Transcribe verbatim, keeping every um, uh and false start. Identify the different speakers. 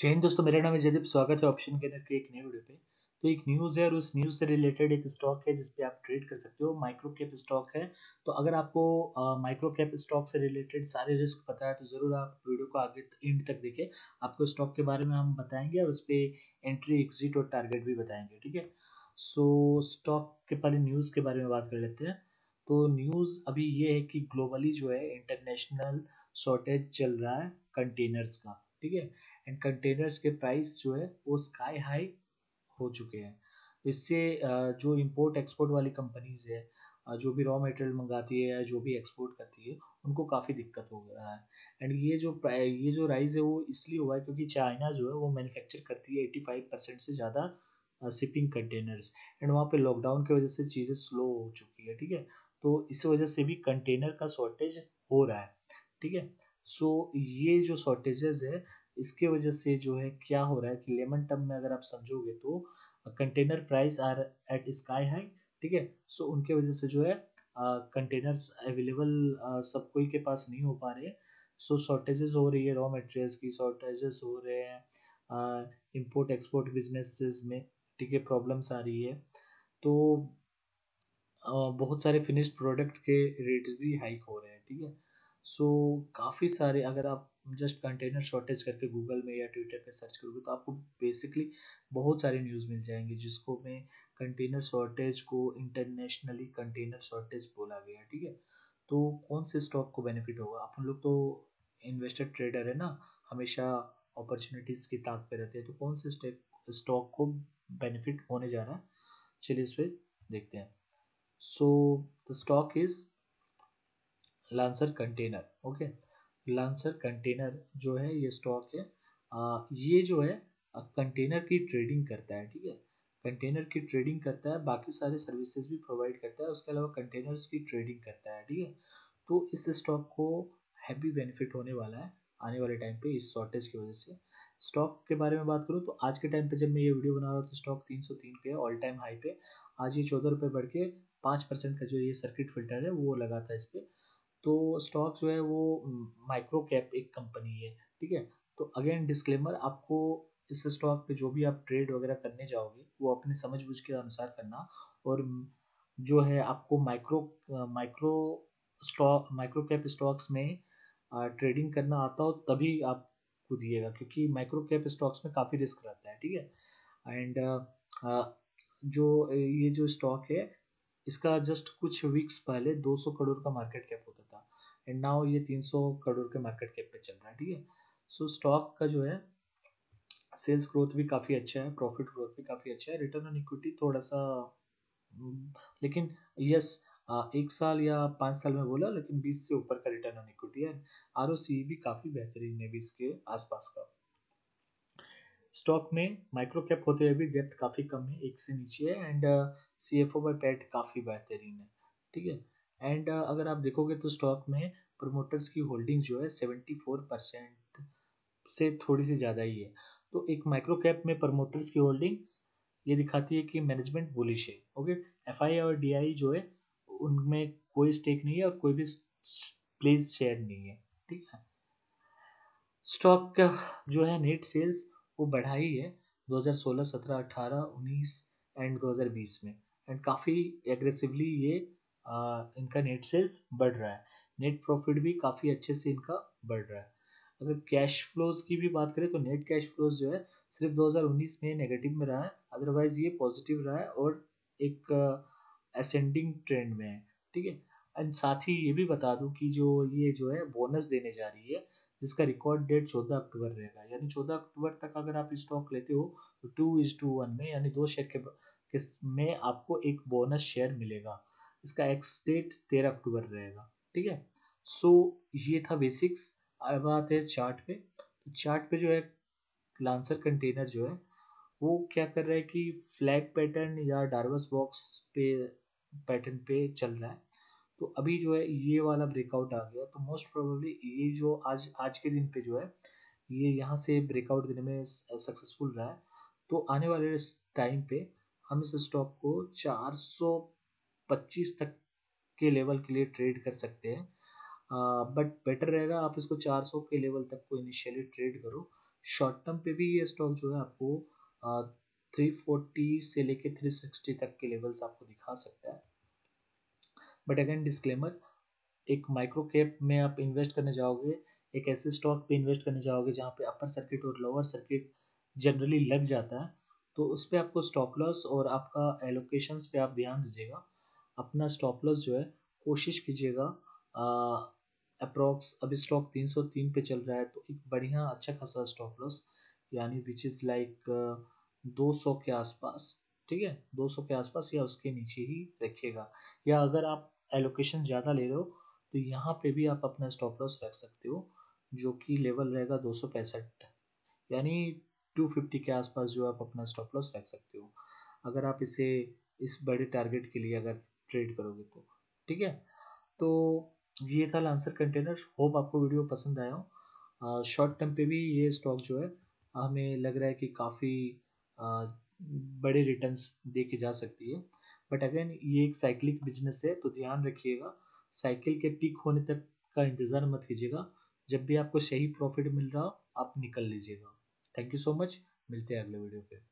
Speaker 1: जय हिंद दोस्तों, मेरा नाम है जयदीप। स्वागत है ऑप्शन गेनर के एक नए वीडियो पे। तो एक न्यूज़ है और उस न्यूज़ से रिलेटेड एक स्टॉक है जिस पे आप ट्रेड कर सकते हो। माइक्रो कैप स्टॉक है। तो अगर आपको माइक्रो कैप स्टॉक से रिलेटेड सारे रिस्क पता है तो ज़रूर आप वीडियो को आगे एंड तक देखें। आपको स्टॉक के बारे में हम बताएंगे और उस पर एंट्री, एग्जिट और टारगेट भी बताएंगे। ठीक है। सो स्टॉक के पहले न्यूज़ के बारे में बात कर लेते हैं। तो न्यूज़ अभी ये है कि ग्लोबली जो है इंटरनेशनल शॉर्टेज चल रहा है कंटेनर्स का। ठीक है। एंड कंटेनर्स के प्राइस जो है वो स्काई हाई हो चुके हैं। इससे अ, जो इंपोर्ट एक्सपोर्ट वाली कंपनीज है, अ, जो भी रॉ मटेरियल मंगाती है या जो भी एक्सपोर्ट करती है, उनको काफ़ी दिक्कत हो रहा है। एंड ये जो प्राइ- ये जो राइज है वो इसलिए हुआ है क्योंकि चाइना जो है वो मैन्युफैक्चर करती है एट्टी फाइव परसेंट से ज़्यादा शिपिंग कंटेनर्स। एंड वहाँ पे लॉकडाउन की वजह से चीज़ें स्लो हो चुकी है। ठीक है। तो इस वजह से भी कंटेनर का शॉर्टेज हो रहा है। ठीक है। सो ये जो शॉर्टेजेस है इसके वजह से जो है क्या हो रहा है कि लेमन टर्म में अगर आप समझोगे तो container price are at sky high. ठीक है। सो उनके वजह से जो है कंटेनर्स अवेलेबल सब कोई के पास नहीं हो पा रहे। सो शॉर्टेजेस हो रही है, रॉ मटेरियल्स की शॉर्टेजेस हो रहे हैं इंपोर्ट एक्सपोर्ट बिजनेसेस में। ठीक है। प्रॉब्लम्स आ रही है। तो अ, बहुत सारे फिनिश्ड प्रोडक्ट के रेट्स भी हाइक हो रहे हैं। ठीक है। सो काफ़ी सारे, अगर आप जस्ट कंटेनर शॉर्टेज करके गूगल में या ट्विटर पे सर्च करोगे तो आपको बेसिकली बहुत सारी न्यूज़ मिल जाएंगी जिसको में कंटेनर शॉर्टेज को इंटरनेशनली कंटेनर शॉर्टेज बोला गया है। ठीक है। तो कौन से स्टॉक को बेनिफिट होगा? अपन लोग तो इन्वेस्टर ट्रेडर है ना, हमेशा अपॉर्चुनिटीज़ की ताक पे रहते हैं। तो कौन से स्टॉक को बेनिफिट होने जा रहा है, चलिए इस पर देखते हैं। So the stock is Lancer container. Okay. Lancer container जो है ये स्टॉक है। आ, ये जो है कंटेनर की ट्रेडिंग करता है। ठीक है। कंटेनर की ट्रेडिंग करता है, बाकी सारे सर्विसेज भी प्रोवाइड करता है, उसके अलावा कंटेनर्स की ट्रेडिंग करता है। ठीक है। तो इस स्टॉक को हैवी बेनिफिट होने वाला है आने वाले टाइम पे इस शॉर्टेज की वजह से। स्टॉक के बारे में बात करूँ तो आज के टाइम पे जब मैं ये वीडियो बना रहा हूँ तो स्टॉक तीन सौ तीन पे है, ऑल टाइम हाई पे। आज ये चौदह रुपये बढ़ के पाँच परसेंट का जो ये सर्किट फिल्टर है वो लगा था इस पर। तो स्टॉक जो है वो माइक्रो कैप एक कंपनी है। ठीक है। तो अगेन डिस्क्लेमर, आपको इस स्टॉक पे जो भी आप ट्रेड वगैरह करने जाओगे वो अपने समझ बूझ के अनुसार करना। और जो है आपको micro micro stock micro cap stocks में ट्रेडिंग करना आता हो तभी आप कूदिएगा, क्योंकि माइक्रो कैप स्टॉक्स में काफ़ी रिस्क रहता है। ठीक है। एंड जो ये जो स्टॉक है इसका जस्ट कुछ वीक्स पहले दो सौ करोड़ का मार्केट कैप होता था एंड नाउ ये तीन सौ करोड़ के मार्केट कैप पे चल रहा है। ठीक है। सो स्टॉक का जो है सेल्स ग्रोथ भी काफ़ी अच्छा है, प्रॉफिट ग्रोथ भी काफ़ी अच्छा है, रिटर्न ऑन इक्विटी थोड़ा सा हम्म, लेकिन यस, एक साल या पाँच साल में बोला लेकिन बीस से ऊपर का रिटर्न ऑन इक्विटी है। आर ओ सी भी काफ़ी बेहतरीन है, बीस के आसपास का। स्टॉक में माइक्रो कैप होते हुए भी डेप्थ काफ़ी कम है, एक से नीचे है। And C F O by PAT काफ़ी बेहतरीन है। ठीक है। एंड अगर आप देखोगे तो स्टॉक में प्रोमोटर्स की होल्डिंग जो है सेवेंटी फोर परसेंट से थोड़ी सी ज़्यादा ही है। तो एक माइक्रो कैप में प्रमोटर्स की होल्डिंग ये दिखाती है कि मैनेजमेंट बुलिश है। ओके। एफ आई और डी आई जो है उनमें कोई स्टेक नहीं है और कोई भी प्लेस शेयर नहीं है। ठीक है। स्टॉक का जो है नेट सेल्स वो बढ़ाई है दो हज़ार सोलह, सत्रह, अठारह, उन्नीस एंड दो हज़ार बीस में। एंड काफ़ी एग्रेसिवली ये आ, इनका नेट सेल्स बढ़ रहा है। नेट प्रॉफिट भी काफ़ी अच्छे से इनका बढ़ रहा है। अगर कैश फ्लोज की भी बात करें तो नेट कैश फ्लोज जो है सिर्फ दो हज़ार उन्नीस में नेगेटिव में रहा है, अदरवाइज ये पॉजिटिव रहा है और एक असेंडिंग ट्रेंड में है। ठीक है। एंड साथ ही ये भी बता दूं कि जो ये जो है बोनस देने जा रही है जिसका रिकॉर्ड डेट चौदह अक्टूबर रहेगा, यानी चौदह अक्टूबर तक अगर आप स्टॉक लेते हो तो टू इज टू वन में, यानी दो शेयर के किस में आपको एक बोनस शेयर मिलेगा। इसका एक्स डेट तेरह अक्टूबर रहेगा। ठीक है। सो ये था बेसिक्स। अब आते हैं चार्ट पे। तो चार्ट पे जो है लांसर कंटेनर जो है वो क्या कर रहा है कि फ्लैग पैटर्न या डार्वस बॉक्स पे पैटर्न पे चल रहा है। तो अभी जो है ये वाला ब्रेकआउट आ गया तो मोस्ट प्रोबेबली ये जो आज आज के दिन पे जो है ये यहाँ से ब्रेकआउट देने में सक्सेसफुल रहा है। तो आने वाले टाइम पे हम इस स्टॉक को चार सौ पच्चीस तक के लेवल के लिए ट्रेड कर सकते हैं। बट बेटर रहेगा आप इसको चार सौ के लेवल तक को इनिशियली ट्रेड करो, शॉर्ट टर्म पे भी ये स्टॉक जो है आपको थ्री फोर्टी से लेके थ्री सिक्सटी तक के लेवल्स आपको दिखा सकता है। बट अगेन डिस्क्लेमर, एक माइक्रो कैप में आप इन्वेस्ट करने जाओगे, एक ऐसे स्टॉक पे इन्वेस्ट करने जाओगे जहाँ पे अपर सर्किट और लोअर सर्किट जनरली लग जाता है, तो उस पर आपको स्टॉप लॉस और आपका एलोकेशंस पे आप ध्यान दीजिएगा। अपना स्टॉप लॉस जो है कोशिश कीजिएगा, अप्रॉक्स अभी स्टॉक तीन सौ तीन पे चल रहा है, तो एक बढ़िया अच्छा खासा स्टॉप लॉस यानी विच इज़ लाइक दो सौ के आसपास, ठीक है, दो सौ के आसपास या उसके नीचे ही रखिएगा। या अगर आप एलोकेशन ज़्यादा ले रहे हो तो यहाँ पे भी आप अपना स्टॉप लॉस रख सकते हो, जो कि लेवल रहेगा दो सौ पैंसठ, यानी टू फिफ्टी के आसपास जो आप अपना स्टॉप लॉस रख सकते हो, अगर आप इसे इस बड़े टारगेट के लिए अगर ट्रेड करोगे तो, ठीक है। तो ये था लांसर कंटेनर, होप आपको वीडियो पसंद आया हो। शॉर्ट टर्म पे भी ये स्टॉक जो है हमें लग रहा है कि काफ़ी बड़े रिटर्न्स दे के जा सकती है, बट अगेन ये एक साइक्लिक बिजनेस है, तो ध्यान रखिएगा साइकिल के पीक होने तक का इंतज़ार मत कीजिएगा, जब भी आपको सही प्रॉफिट मिल रहा हो आप निकल लीजिएगा। थैंक यू सो मच, मिलते हैं अगले वीडियो पे।